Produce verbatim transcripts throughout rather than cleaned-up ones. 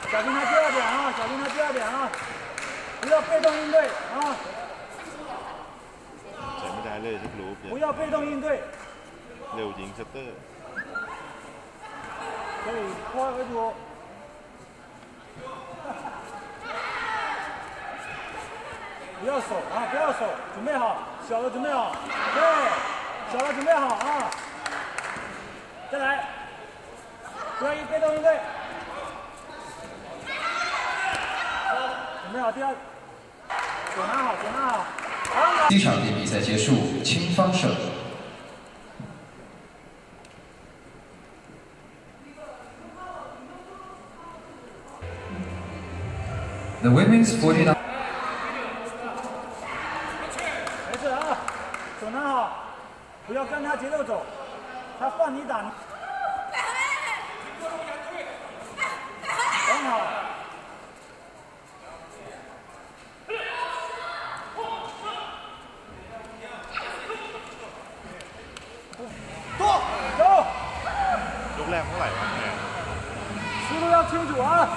小心他第二点啊！小心他第二点啊！不要被动应对啊！ ใช้ไม่ได้เลยทุกลูก不要被动应对。 เร็วจริงเซตเตอร์可以拖为主。不要手啊！不要手，准备好，小的准备好，对，小的准备好啊！再来，不要一被动应对。准备好第二，手拿好，手拿好。 第一场电比赛结束，青方胜。The women's forty-nine。 没事啊，手拿好，不要跟他节奏走，他放你打你。很好。走走。 ลูกแรกเท่าไหร่วะเนี่ย思路要清楚啊！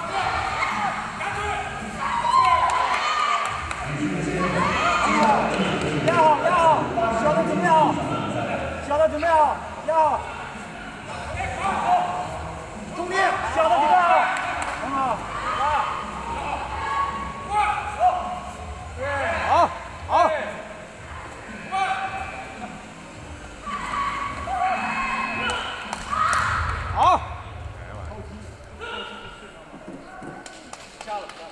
压好，压好，小的准备好，小的准备好，压好。中间，小的准备好，很好。好，好。好。下了。